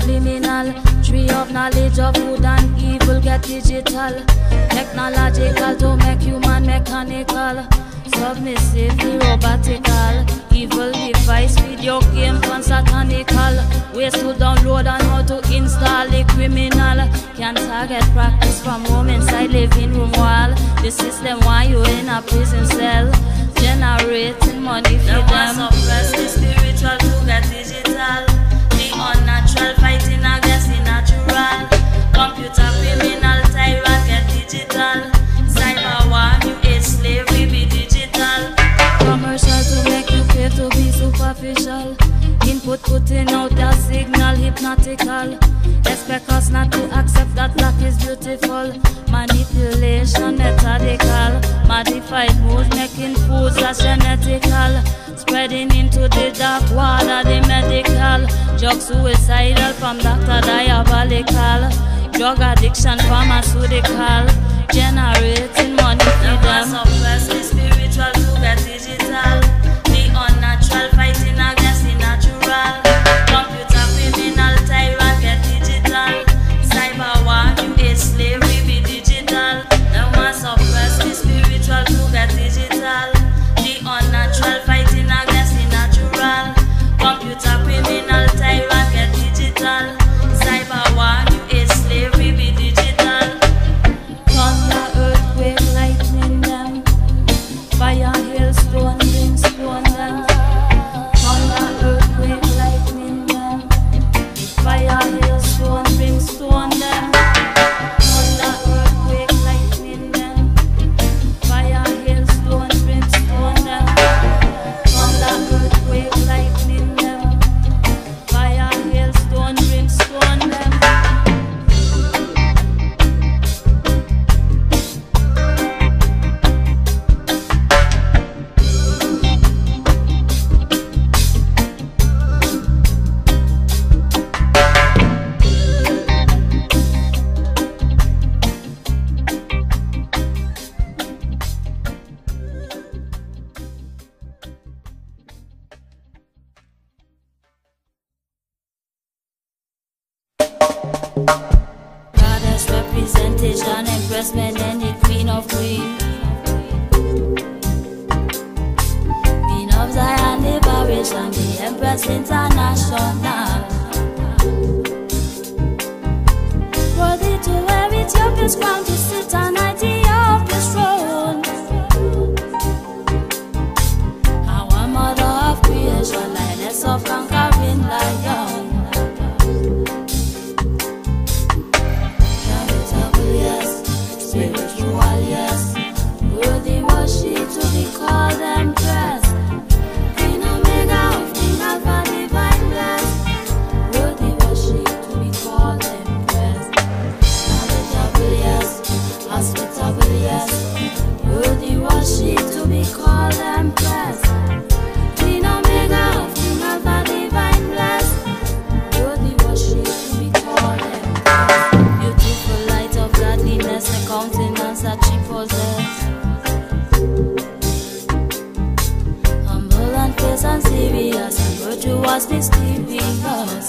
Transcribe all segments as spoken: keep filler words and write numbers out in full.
subliminal. Tree of knowledge of good and evil get digital. Technological to make human mechanical. Submissively robotical. Evil device, video game and satanical. Ways to download and how to install the criminal. Can target practice from home inside living room wall. The system why you in a prison cell. Generating money for them. Them suppress the spiritual to get digital. The unnatural fighting against the natural. Computer criminal tyrant get digital. Cyber war, new age slavery be digital. Commercial to make you pay to be superficial. Input putting out a signal hypnotical. Expect us not to accept that black is beautiful. Manipulation methodical. Modified mood making foods as genetical. Spreading into the dark water the medical. Drug suicidal from doctor diabolical. Drug addiction pharmaceutical. Generating money for them. Suppress the spiritual to get digital. The unnatural fighting against the natural. Computer criminal tyrant get digital. Cyber war, new age slavery be digital. Them want suppress the spiritual to get digital. The unnatural fighting against the natural. Computer criminal tyrant get digital. Cyber war, new age slavery be digital. Thunder, earthquake, lightning them. Fire, hailstone, brimstone them. Thunder, earthquake, lightning them. Fire, hailstone, brimstone them. Thunder, earthquake, lightning them. Fire, hailstone, brimstone them. Thunder, earthquake, lightning them. Fire, hailstone, brimstone them. Goddess representation, empress men and the queen of queen. Queen of Zion liberation, the empress international. Worthy to wear Ethiopia's crown, to sit on Ethiopia's throne. Our mother of creation, lioness of conquering lion. Spiritual, yes. Worthy was she to be called empress. Queen Omega of King Alpha, divine blessed. Worthy was she to be called empress. Knowledgeable, yes. Hospitable, yes. Worthy was she to be called empress. Queen Omega of King Alpha, divine blessed. Worthy was she to be called empress. Beautiful light of godliness, the countenance that she possessed. Humble and fierce and serious, and virtuous, mysterious.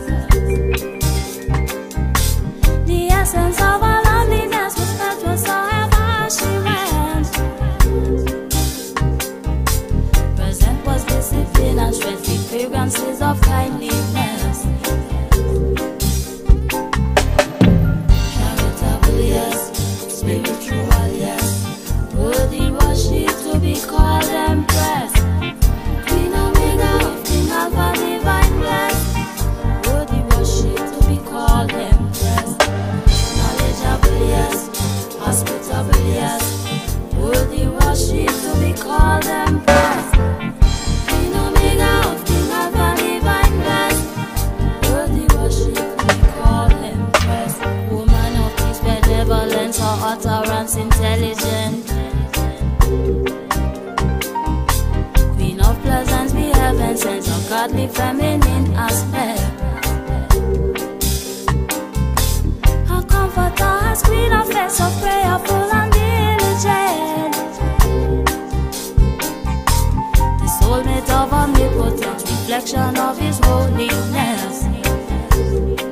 The essence of her loveliness was felt whatsoever she went. Present was discipline and strength, the fragrances of kindliness. Yes, spiritual, yes. Worthy was she to be called empress. Queen Omega of King Alpha, divine blessed. Worthy was she to be called empress. Knowledgeable, yes. Hospitable, yes. Worthy was she to be called empress. Queen Omega of King Alpha, divine blessed. Worthy was she to be called empress. Woman of peace, benevolence, her utterance intelligent. Queen of pleasance, be heaven sent, a godly feminine aspect. Her comforter has queen of face of prayerful and diligent. The soulmate of omnipotence, reflection of his holiness.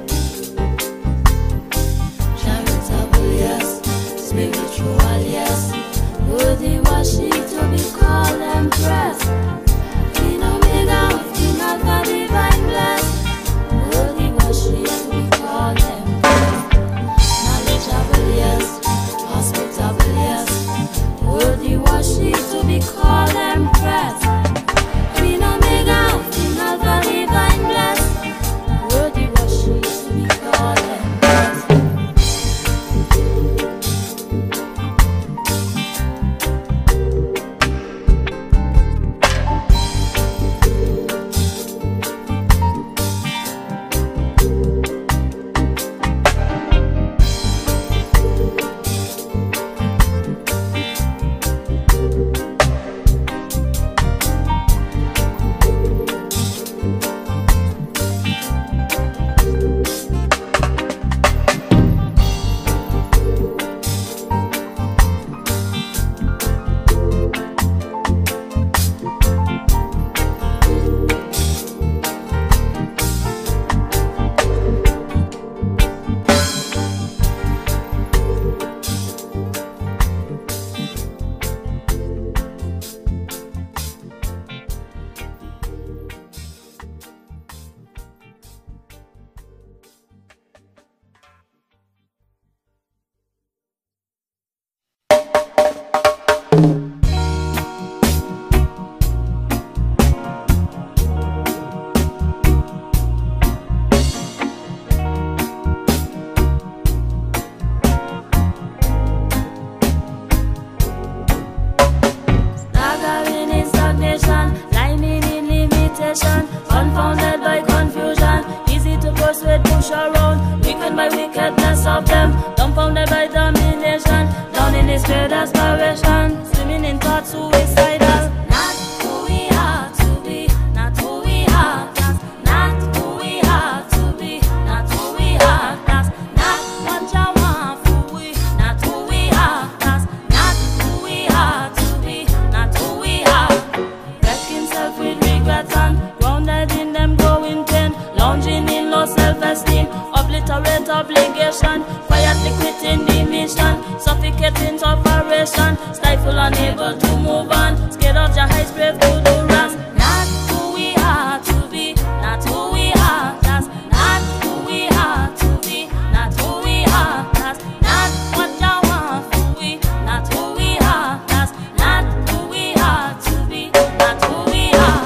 of them, dumbfounded by domination, down in despair, desperation, swimming in thoughts suicidal. Not who we are to be, not who we are, that's not who we are to be, not who we are, that's not what you want for we, not who we are, that's not who we are to be, not who we are. Wreck himself with regret and grounded in them growing pain, lounging in low self-esteem, obliterate obligation, quietly quitting the mission, suffocating operation, stifle unable to move on, scared of your heights, brave to do wrong. Not who we are to be, not who we are, that's not who we are to be, not who we are, that's not what you want for we, not who we are, that's not who we are to be, not who we are.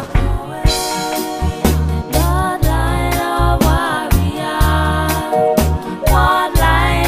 Bloodline of warrior, bloodline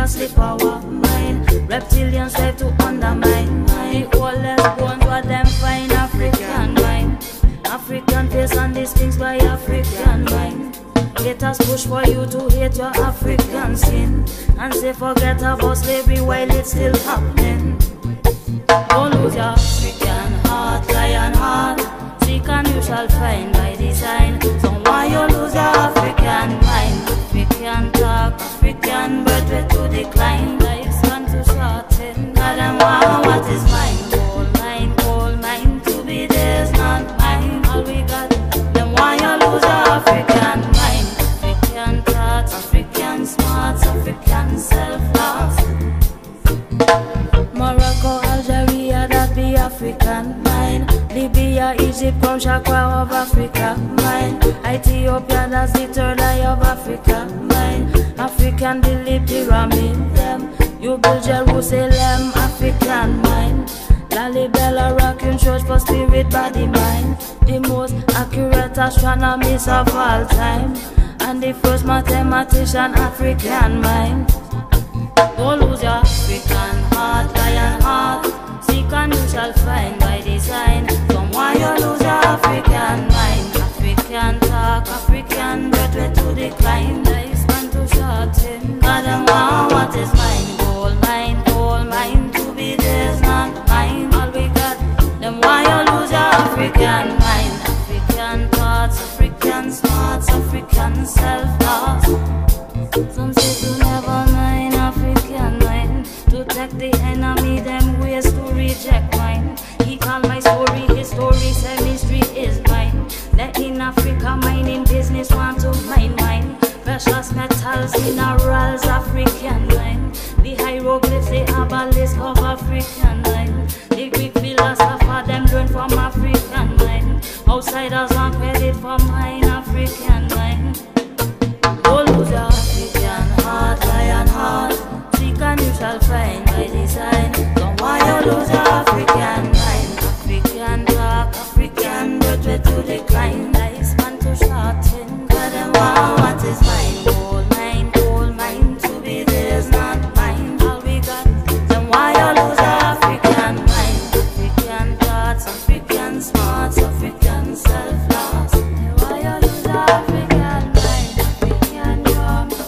a slip our mind. Reptilians try to undermine mind. The oldest bones what them find African mind. African face and these things by African mind. Haters push for you to hate your African skin and say forget about slavery while it's still happening. Don't lose your African heart, lion heart. Seek and you shall find by design. So why you lose your African mind? African talk, African birthright to decline. Lifespan to shorten. God and want what is mine. Gold mine, gold mine. To be theirs, not mine. All we got. Then why you lose your African mind? African thoughts, African smarts, African self-loss. Morocco, Algeria, that be African mind. Libya, Egypt, Crown Chakra of Africa mind. Ethiopia, that's the third eye of Africa mind. African believe pyramid them. You build Jerusalem, African mind. Lalibela, rocking church for spirit, body, mind. The most accurate astronomist of all time. And the first mathematician, African mind. Don't lose your African heart, lion heart. Seek and you shall find by design. From why you lose your African mind. African talk, African birthright to decline. Lifespan to shorten. God and want what is mine. Gold mine, gold mine. To be theirs, not mine. All we got. Then why you lose your African mind. African thoughts, African smarts, African self-loss. Some say to never mind African mind. To take the enemy, them ways to reject mine. He call my story, his story, say mystery is mine. Let in Africa mining business want to mine mine. Precious metals, minerals, African mine. The hieroglyphs, the abelisks of African mine. The Greek philosopher, them learn from African mine. Outsiders want credit for mine, African mine. Don't lose your African heart, lion heart. Seek and you shall find by design. Don't why you lose your African mind. African talk, African birthright to decline. Lifespan to shorten. God and want what is mine. Gold mine, gold mine. To be theirs, not mine. All we got. Then why you lose your African mind. African thoughts, African smarts, African self-loss. Why you lose your African mind. African young.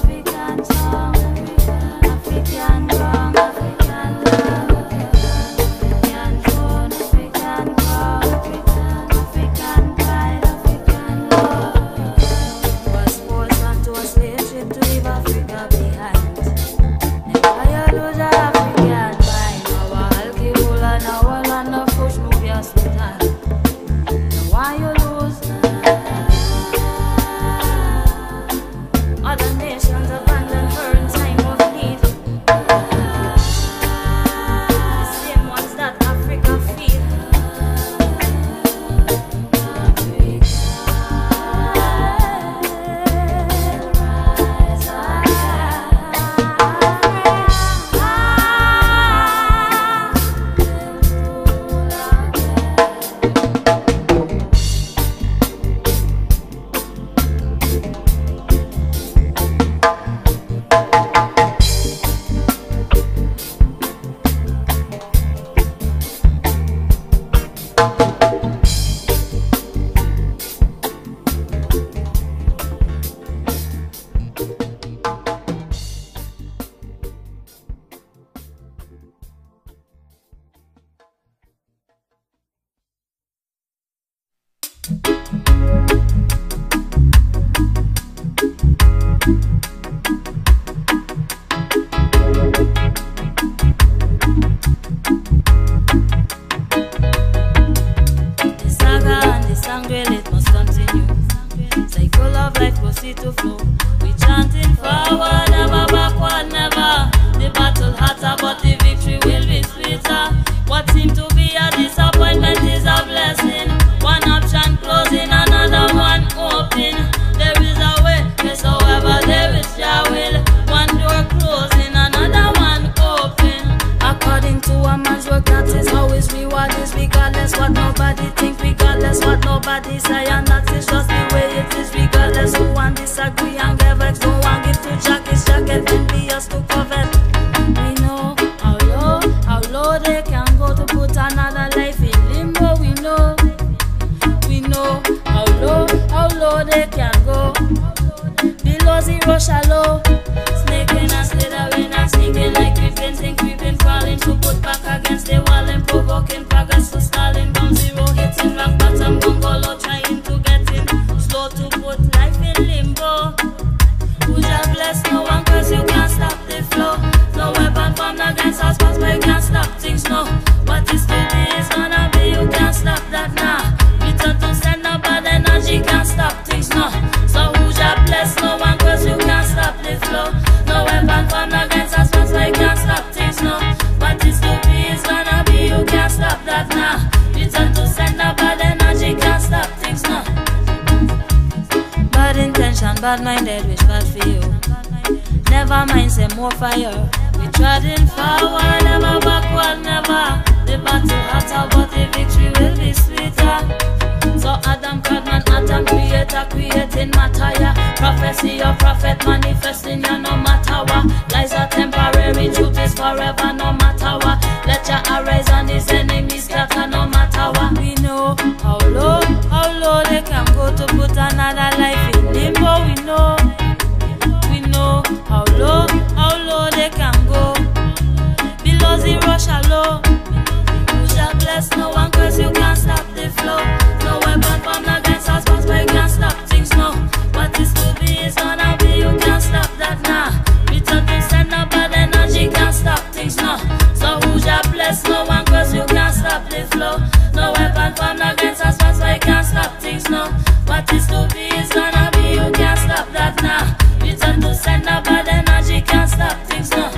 bad-minded wish bad for you. Never mind, say more fire. We treading forward, never backward, never. The battle hotter, but the victory will be sweeter. So Adam Cadman, Adam creator, creating matter, yeah. Prophecy, your prophet manifesting, yeah, no matter what. Lies are temporary, truth is forever, no matter what. Let your arise and his enemies scatter, no matter what. We know how low, how low they can go to put another life in limbo. We know, we know how low, how low they can go. Below zero shallow. You shall bless no one, cause you can't stop the flow. No weapon formed against us, but we can't stop things, no. What is to be is gonna be, you can't stop that now. Nah. Return to send up bad energy, can't stop things, no. So who shall bless no one, cause you can't stop the flow. No weapon formed against us, but we can't stop things, no. What is to be is gonna be, you can't stop that now. Nah. Return to send up bad energy, can't stop things, no.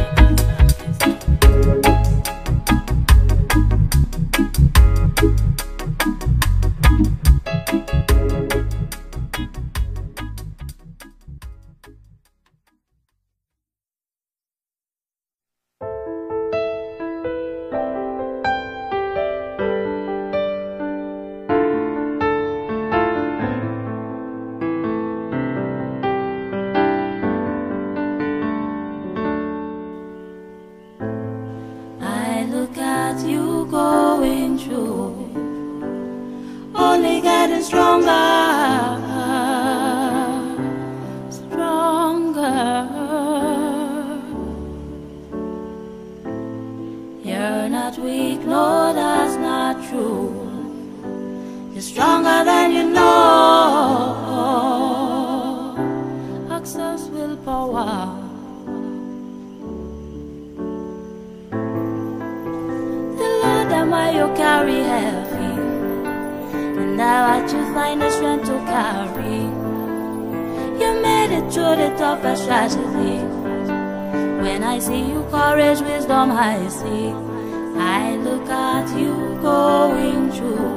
When I see you, courage, wisdom, I see. I look at you going through,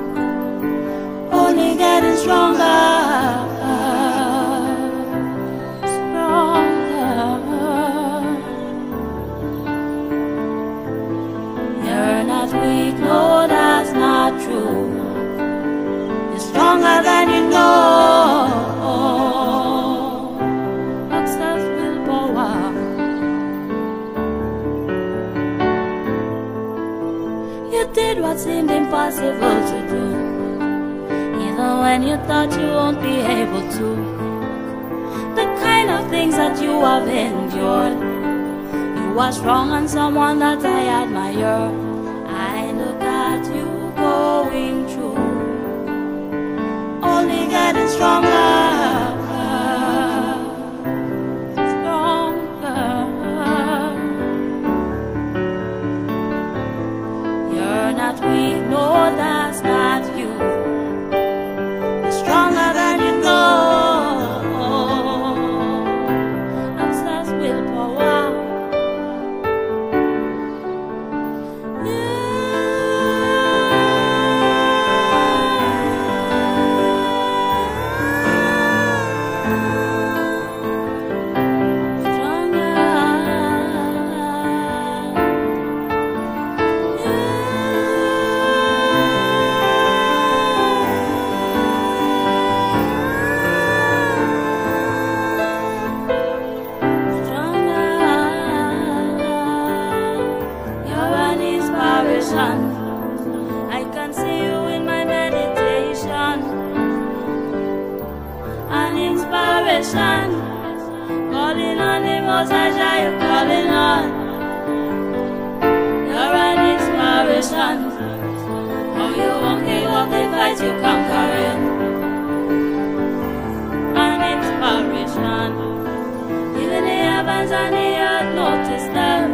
only getting stronger, stronger. You're not weak, no, that's not true. You're stronger than you know. Did what seemed impossible to do, even when you thought you won't be able to. The kind of things that you have endured, you are strong and someone that I admire. I look at you going through, only getting stronger. We know that's not you. You're stronger than you know. Access willpower. I can see you in my meditation. An inspiration, calling on the Most High, you're calling on. You're an inspiration. Oh, you won't give up the fight, you conquer it. An inspiration, even the heavens and the earth notice them.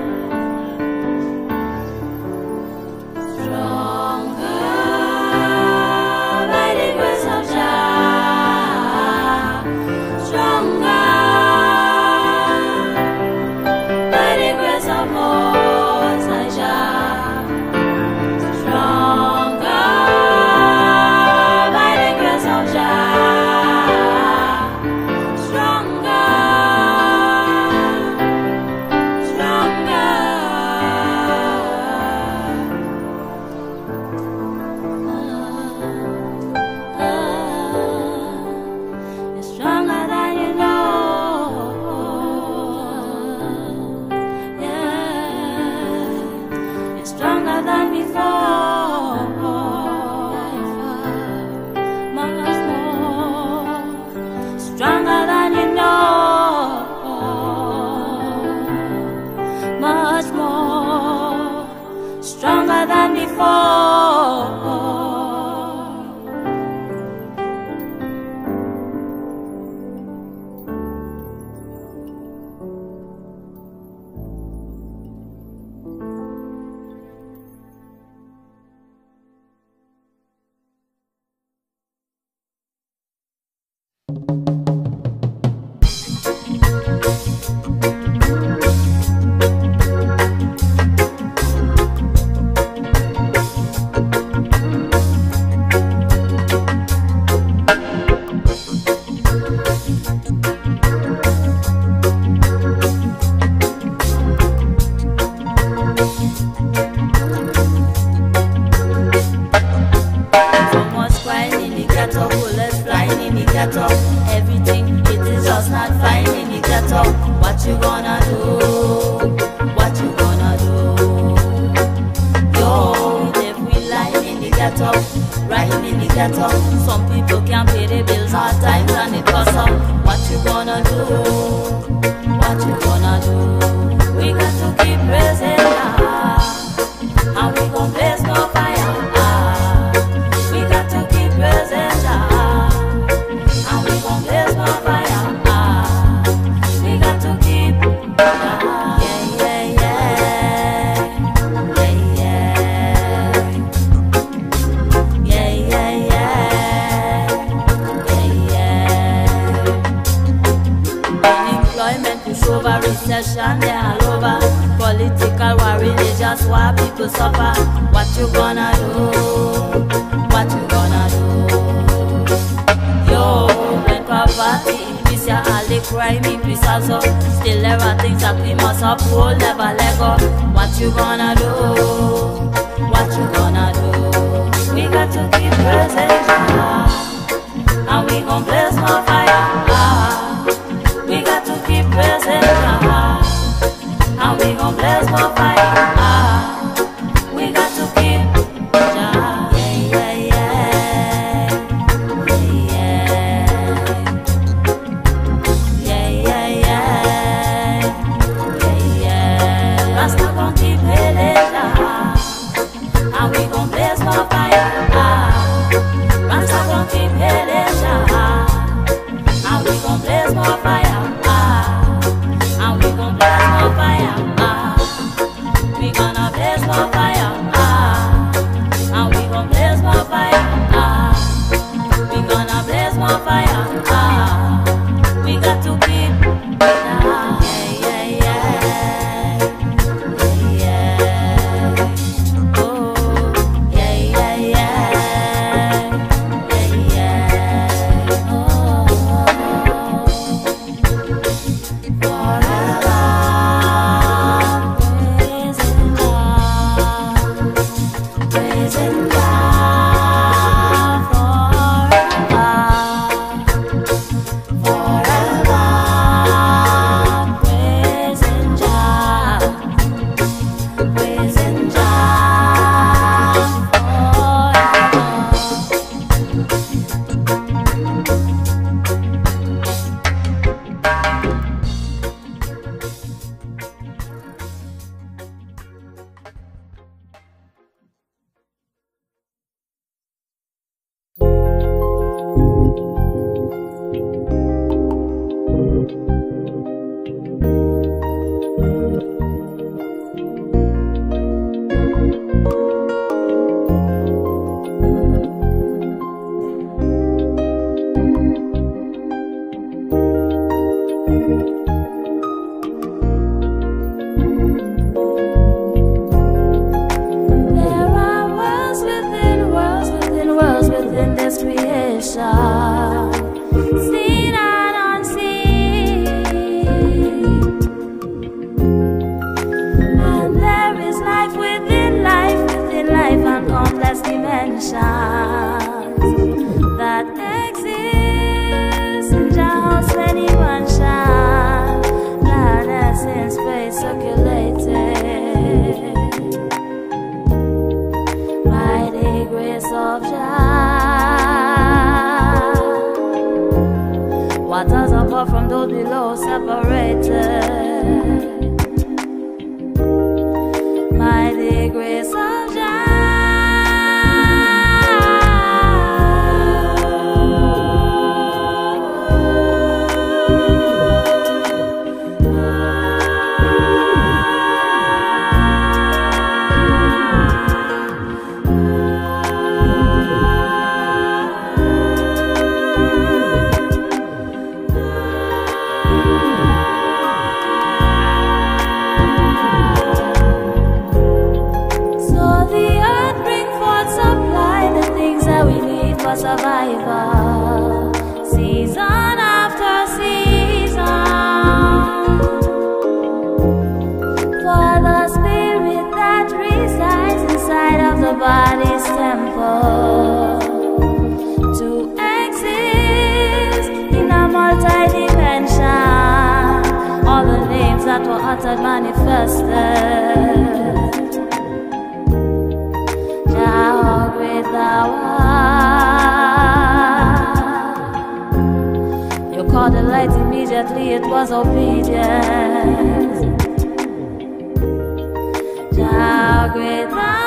What you gonna do? What you gonna do? Yo, if we lying in the ghetto, riding in the ghetto, some people can't pay their bills hard times and it costs up. What you gonna do? What you gonna do? We got to keep praising God, and we gon' blaze more fire. We got to keep praising God, and we gon' blaze more fire. We got to keep God. Yeah, yeah, yeah. Yeah, yeah. Yeah, yeah, yeah. Yeah, yeah. Unemployment push over, recession, they all over. Political worry, they just why people suffer. What you gonna do? What you gonna do? Yo, when poverty increase, yeah, all the crime increase also. Still there are things that we must uphold, never let go. What you gonna do? What you gonna do? We got to keep praising God, and we gon' blaze more fire. We got to keep praising God, and we gon' blaze more fire. We got to keep God. Yeah, yeah, yeah. Yeah, yeah, yeah. Yeah, yeah. Rasta gon' keep hailing God, and we gon' blaze more fire. Rasta gon' keep hailing God, and we gon' blaze more fire. And we gon' blaze more fire. We gonna blaze more fire. And we gon' blaze more fire. We gonna blaze more fire. We got to keep yeah, yeah, yeah. Yeah. Oh, yeah, yeah, yeah. Yeah, yeah. Oh. Forever praising God, praising God forever, forever praising God, praising God seen and unseen, and there is life within life, within life, and countless dimensions that exist in just many mansions, planets in space circulating by the grace of Jah. Waters above from those below separated by the grace of Jah. Survivor, season after season, for the spirit that resides inside of the body's temple to exist in a multi-dimension. All the was obedience. Jah great thou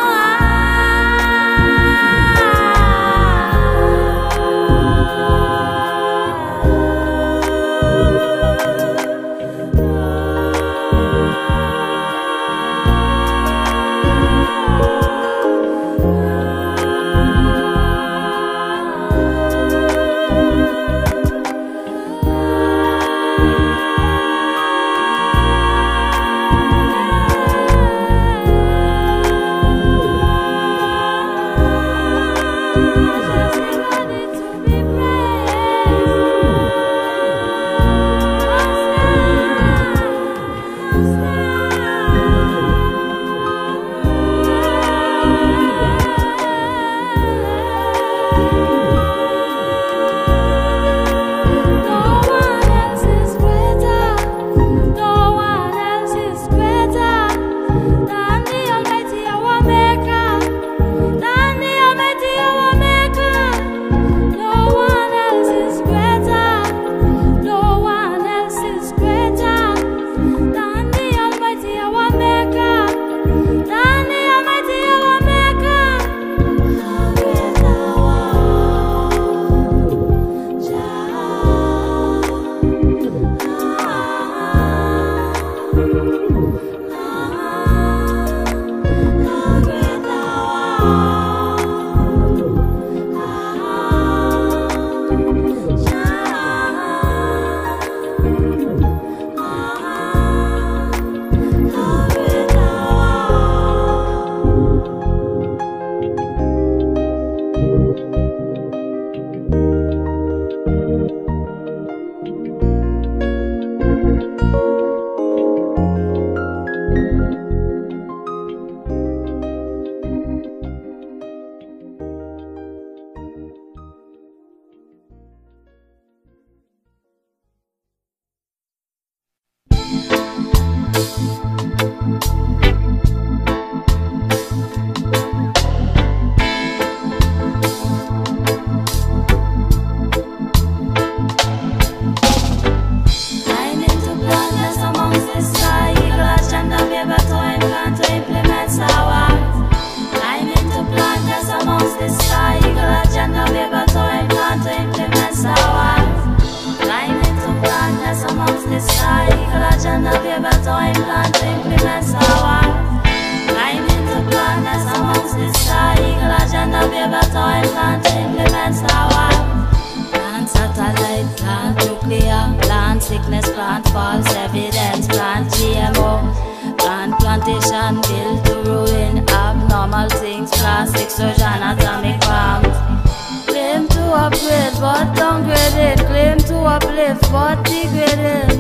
sickness, plant false evidence, plant G M O, plant plantation built to ruin, abnormal things, plastic surgeon, atomic bombs. Claim to upgrade but downgraded, claim to uplift but degraded,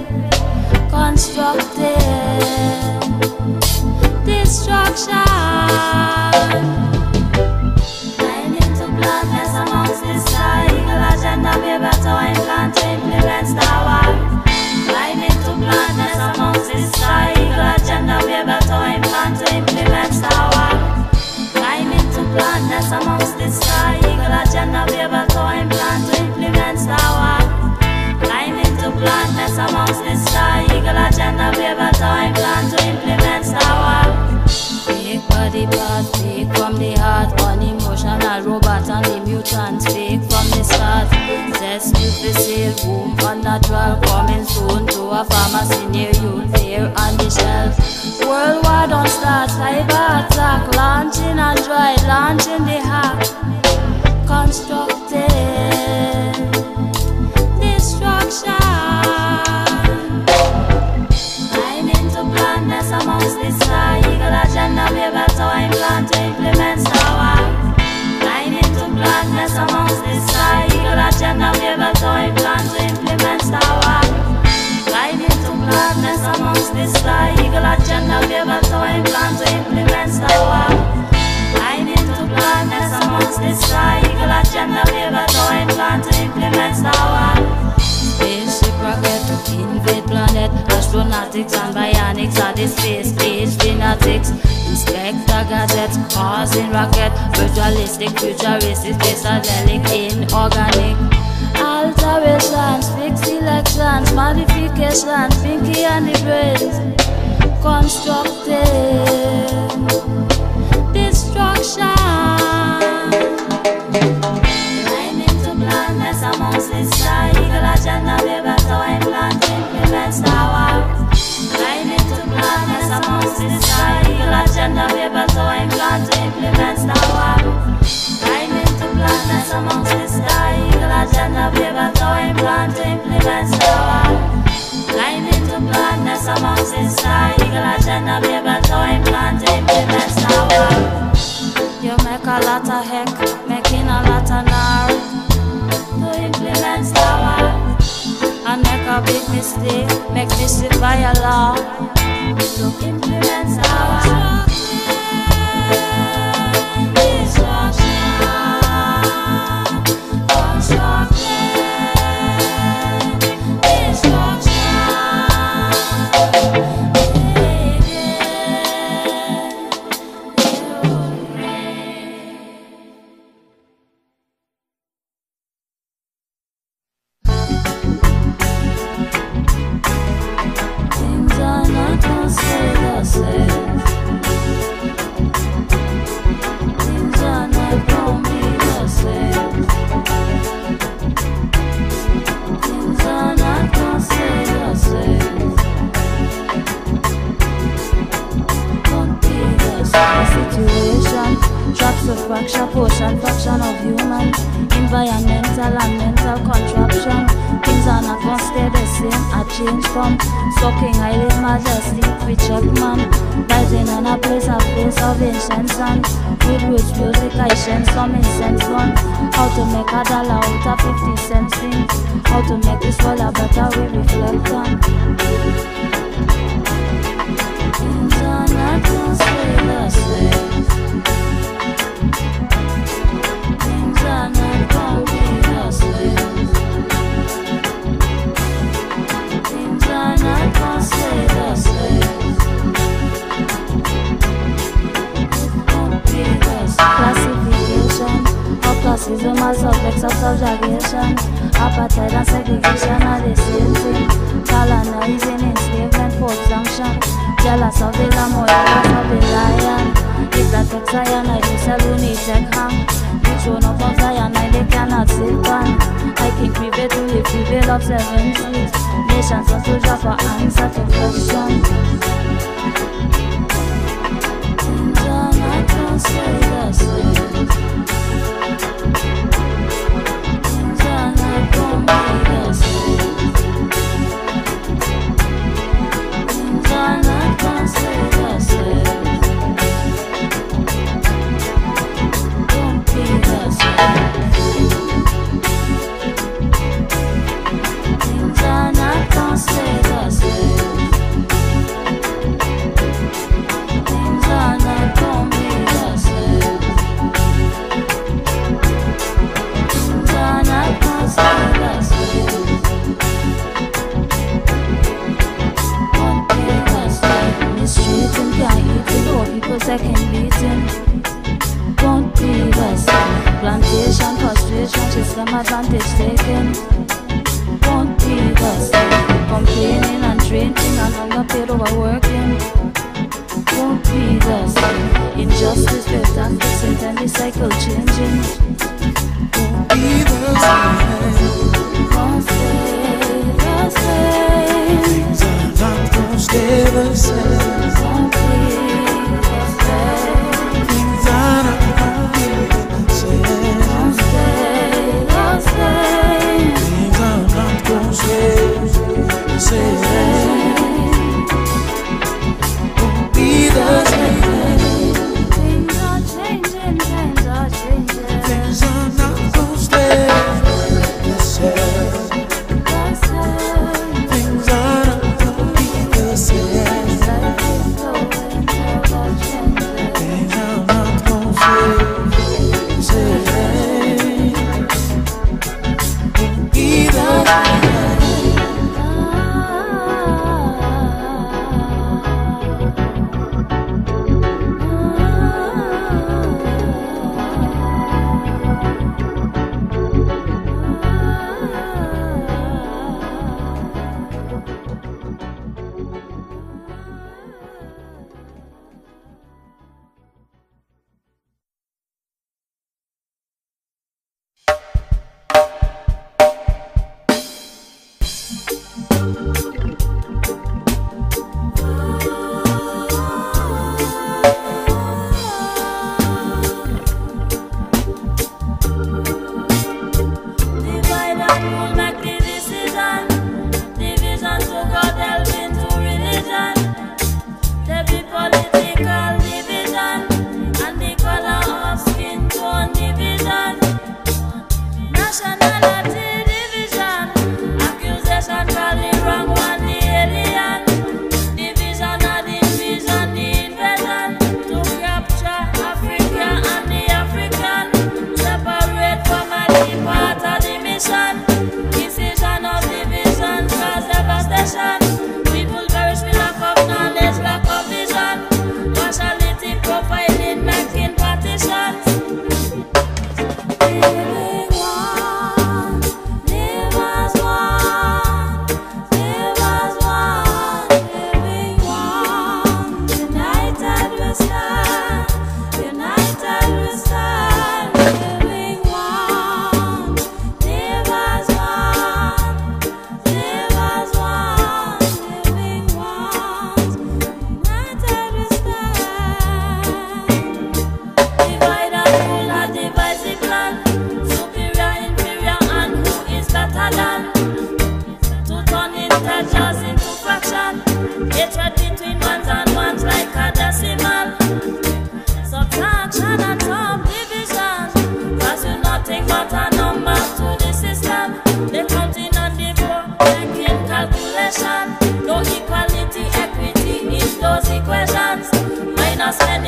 constructed destruction. Lining to blackness amongst the sky, eagle agenda, be better when plan to implement Star Wars. Lining to blackness amongst the sky, eagle agenda, be better when plan to implement Star Wars. Lining to blackness amongst the sky, eagle agenda, be better when plan to implement Star Wars. Lining to blackness amongst the sky, eagle agenda, be better when plan to implement Star Wars. Fake body part, fake from the heart, unemotional robot and the mutants, fake from the start. Test you for sale, boom, unnatural, coming soon to a pharmacy near you, there on the shelf. World War don't start, cyber attack, launching Android, launching the hack, constructed destruction. Amongst the sky, eagle agenda, be better when plan to implement Star Wars. Lining to blackness amongst the sky, eagle agenda, be better when plan to implement Star Wars. Lining to blackness amongst the sky, eagle agenda, be better when plan to implement Star Wars. Lining to blackness amongst the sky, eagle agenda, be better when plan to implement Star Wars. Spaceship rocket to invade planet, astronautics and bionics are the space stage genetics. Inspector gadgets, causing rocket, virtualistic, futuristic, psychedelic, inorganic. Alterations, fixed elections, modifications. fabrication, Pinky and the brains, constructing destruction. Climbing to blindness amongst the sky, eagle agenda, baby, so I'm planting implements now. Climbing to blindness amongst the sky, eagle agenda, baby, so I'm planting implements now. Climbing to blindness amongst the sky, eagle agenda, baby, so I'm planting implements now. Climbing to blindness amongst the sky, eagle agenda, baby, so I'm planting implements now. You make a lot of heck, making a lot of nar to implement power, and make a big mistake, make this shit by a law to implement power. Fraction, portion, fraction of human, environmental and mental contraption. Things are not gonna stay the same. A change from sucking island majesty, we check man. Rising in a place, a place of ancient sun. With roots music, I send some incense gun. How to make a dollar out of fifty cents things. How to make this world a better, we reflect on. Things are not gonna stay the same. Things are not gonna be the same. Things are not gonna stay the same. It won't be the same. Classification of classism as subjects of subjugation. Apartheid and segregation are the same thing. Colonizing, enslavement, forced sanction. Jealous of the lamb or jealous of the lion. If that takes Zion, I do sell who need take hang. The throne of Zion, I they cannot sit on. I think prevail to live, prevail of seven seas. Nations are soldier for answer to question. Things are not gonna stay the same. Things are not gonna be the same. Things are not gonna stay the same. Don't be the same. Things are not gonna stay the same. Things are not gonna be the same. Things are not gonna stay the same. Won't be the same. Mistreating, can't eat it, all people second beating. Won't be the same. Plantation, frustration, system advantage taken. Won't be the same. Complaining and drinking and underpaid overworking. Won't be the same. Injustice, death and fixing, and the cycle changing. Won't be the same. Won't stay the same. Things are not gonna stay the same. Won't be the same. Things are not gonna be the same. Won't stay the same. Things are not gonna stay the same. Won't be the same. Things are changing, things are changing. Things are not gonna stay the same. The same. Things are not gonna be the same.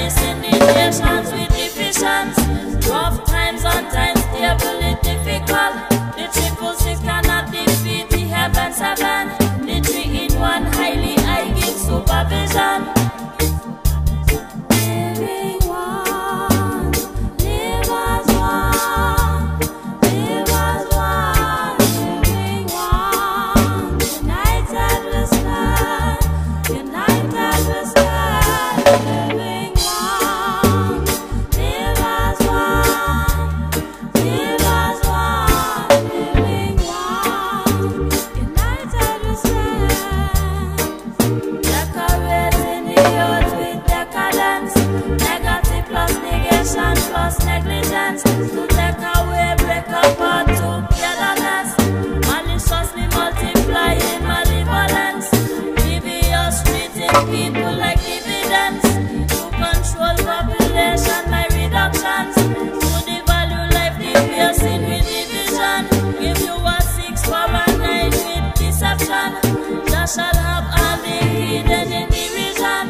missing the nations with divisions. Rough times and times stably difficult. The triple six cannot defeat the heaven seven. The three in one highly high give supervision. Plus negligence to take away, break apart togetherness, maliciously multiplying malevolence, devious treating people like dividends, to control population by reductions, to devalue life, defacing with division, give you a six for a nine with deception, just shall have all the hidden in division.